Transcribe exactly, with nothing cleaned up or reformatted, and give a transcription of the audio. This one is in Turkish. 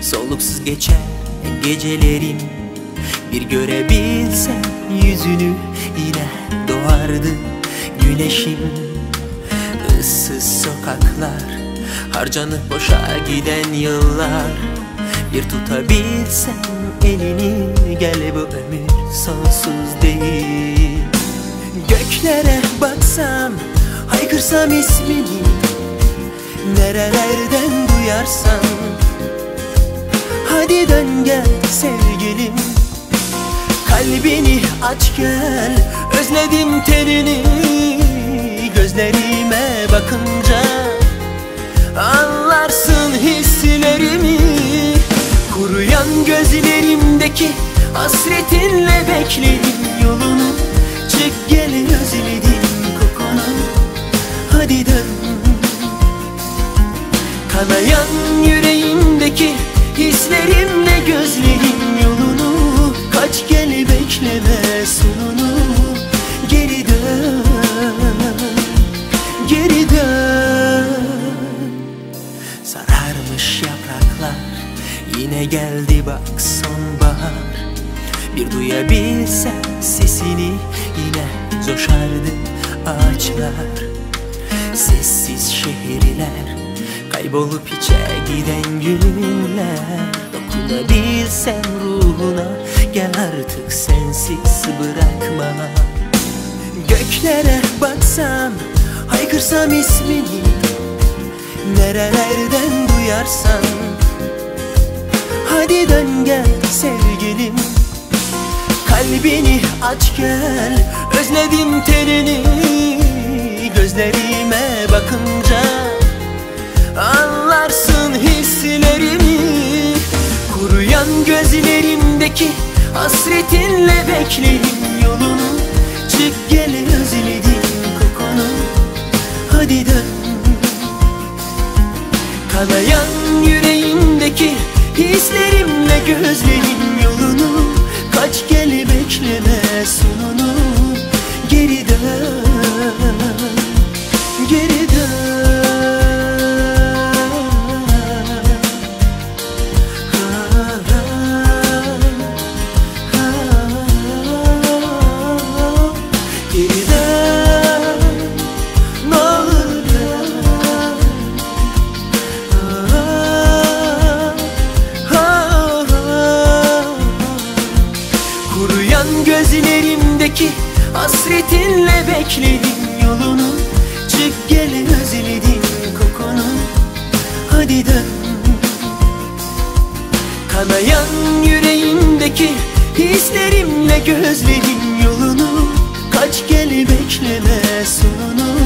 Soluksuz geçer gecelerim, bir görebilsem yüzünü, yine doğardı güneşim. Issız sokaklar, harcanıp boşa giden yıllar, bir tutabilsem elini, gel bu ömür sonsuz değil. Göklere baksam, haykırsam ismini, nerelerden duyarsam, hadi dön gel sevgilim. Kalbini aç gel, özledim tenini. Gözlerime bakınca anlarsın hislerimi. Kuruyan gözlerimdeki hasretinle bekledim yolunu. Çık gel, özledim kokunu, hadi dön. Kanayan yüreğimdeki hislerimle gözlerim yolunu. Kaç gel, bekleme sonunu. Geri dön, geri dön. Sararmış yapraklar, yine geldi bak sonbahar. Bir duyabilsem sesini, yine coşardı ağaçlar. Sessiz şehirler, kaybolup hiçe giden günler. Dokunabilsem ruhuna, gel artık sensiz bırakma. Göklere baksam, haykırsam ismini, nerelerden duyarsam, hadi dön gel sevgilim. Kalbini aç gel, özledim tenini. Gözlerime bakınca anlarsın hislerimi. Kuruyan gözlerimdeki hasretinle beklerim yolunu. Çık gel, özledim kokunu, hadi dön. Kanayan yüreğimdeki hislerimle gözlerim yolunu. Kaç gel, bekleme sonunu. Geri dön, geri dön. Geri dön, ne olur dön. Kuruyan gözlerimdeki hasretinle bekledim yolunu. Çık gel, özledim kokunu, hadi dön. Kanayan yüreğimdeki hislerimle gözlerim yolunu. Kaç gel, bekleme sonunu.